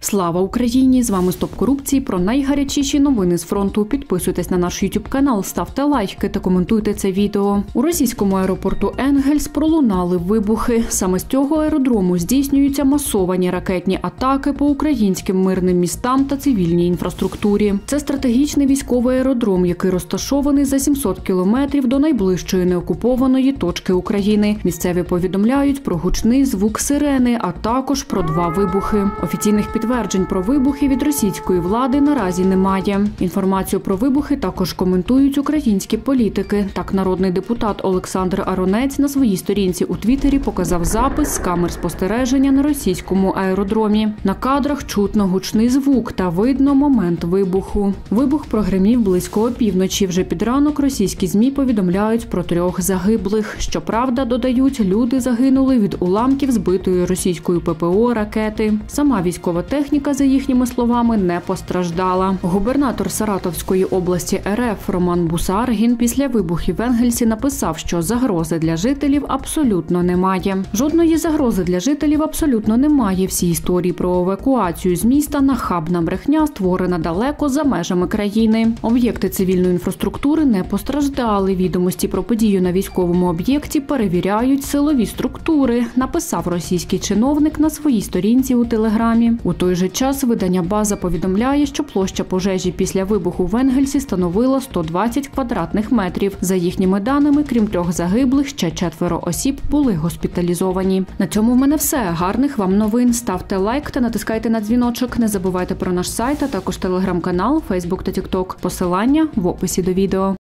Слава Україні! З вами Стоп корупції. Про найгарячіші новини з фронту. Підписуйтесь на наш YouTube канал, ставте лайки та коментуйте це відео. У російському аеропорту Енгельс пролунали вибухи. Саме з цього аеродрому здійснюються масовані ракетні атаки по українським мирним містам та цивільній інфраструктурі. Це стратегічний військовий аеродром, який розташований за 700 кілометрів до найближчої неокупованої точки України. Місцеві повідомляють про гучний звук сирени, а також про 2 вибухи. Офіційних підтверджень про вибухи від російської влади наразі немає. Інформацію про вибухи також коментують українські політики. Так, народний депутат Олександр Аронець на своїй сторінці у Твіттері показав запис з камер спостереження на російському аеродромі. На кадрах чутно гучний звук та видно момент вибуху. Вибух прогримів близько опівночі. Вже під ранок російські ЗМІ повідомляють про 3 загиблих. Щоправда, додають, люди загинули від уламків збитої російською ППО ракети. Сама військова техніка, за їхніми словами, не постраждала. Губернатор Саратовської області РФ Роман Бусаргін після вибухів в Енгельсі написав, що загрози для жителів абсолютно немає. Жодної загрози для жителів абсолютно немає. Всі історії про евакуацію з міста – нахабна брехня, створена далеко за межами країни. Об'єкти цивільної інфраструктури не постраждали. Відомості про подію на військовому об'єкті перевіряють силові структури, написав російський чиновник на своїй сторінці у Телеграмі. У той же час видання «База» повідомляє, що площа пожежі після вибуху в Енгельсі становила 120 квадратних метрів. За їхніми даними, крім 3 загиблих, ще 4 осіб були госпіталізовані. На цьому в мене все. Гарних вам новин. Ставте лайк та натискайте на дзвіночок. Не забувайте про наш сайт, а також телеграм-канал, фейсбук та тікток. Посилання в описі до відео.